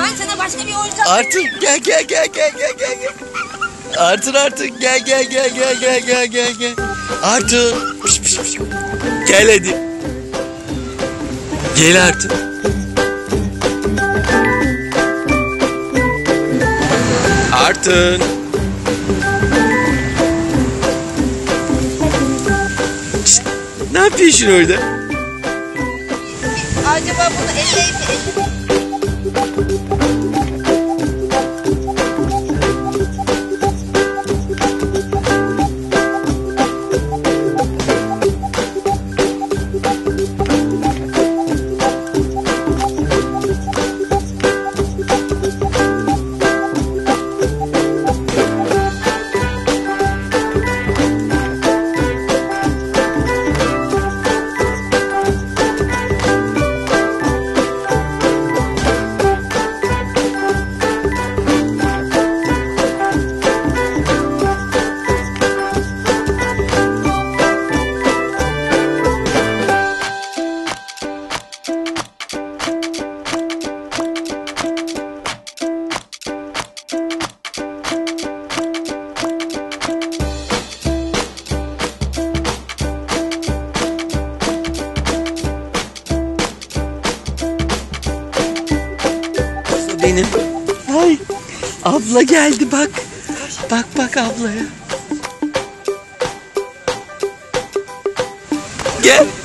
Ben sana başka bir oyuncak Artun gel. Artun gel. Artun. Piş. Gel hadi. Gel Artun. Artun. Şişt, ne yapıyorsun orada? acaba bunu elleyip benim. Ay, abla geldi bak. Bak ablaya. Gel.